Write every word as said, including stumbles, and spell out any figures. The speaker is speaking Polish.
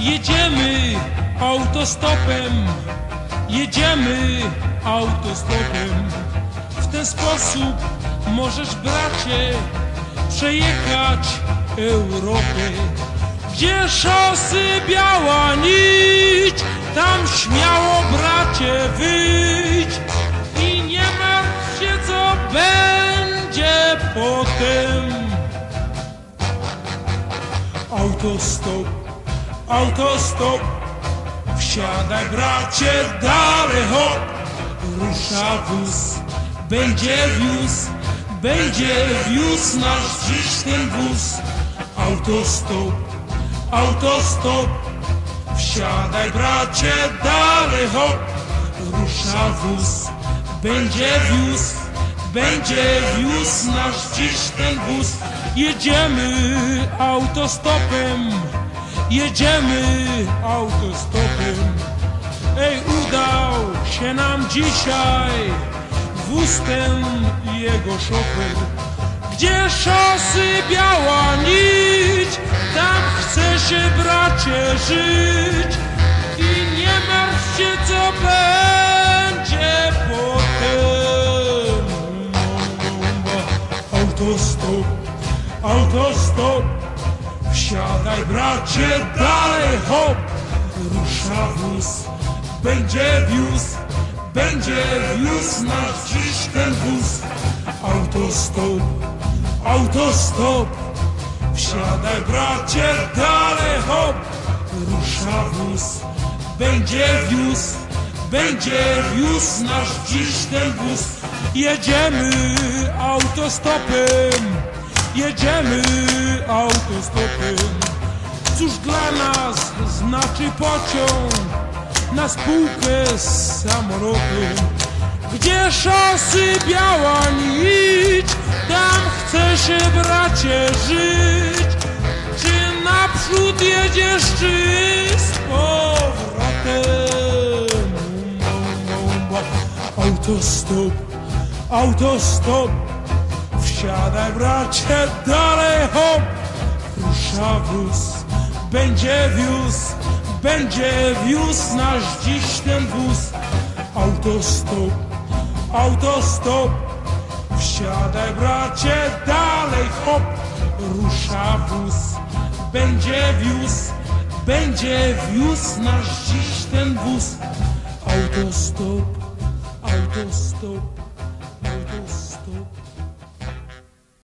Jedziemy autostopem, jedziemy autostopem. W ten sposób możesz, bracie, przejechać Europę. Gdzie szosy biała nić, tam śmiało, bracie, wyjdź i nie martw się, co będzie potem. Autostop, autostop, wsiadaj, bracie, dalej hop. Rusza wóz, będzie wiózł, będzie wiózł nasz dziś ten wóz. Autostop, autostop, wsiadaj, bracie, dalej hop. Rusza wóz, będzie wiózł, będzie wiózł nasz dziś ten wóz. Jedziemy autostopem, jedziemy autostopem. Ej, udał się nam dzisiaj wóz ten i jego szofer. Gdzie szosy biała nić, tam chce się, bracie, żyć i nie martw się, co będzie potem. Autostop, autostop, wsiadaj, bracie, dalej hop. Rusza wóz, będzie wiózł, będzie wiózł nasz dziś ten wóz. Autostop, autostop, wsiadaj, bracie, dalej hop. Rusza wóz, będzie wiózł, będzie wiózł nasz dziś ten wóz. Jedziemy autostopem, jedziemy autostopem. Cóż dla nas znaczy pociąg na spółkę z samolotem? Gdzie szosy biała nić, tam chce się, bracie, żyć. Czy naprzód jedziesz, czy z powrotem? Autostop, autostop, wsiadaj, bracie, dalej hop. Rusza wóz, będzie wiózł, będzie wiózł nasz dziś ten wóz. Autostop, autostop, wsiadaj, bracie, dalej hop. Rusza wóz, będzie wiózł, będzie wiózł nasz dziś ten wóz. Autostop, autostop.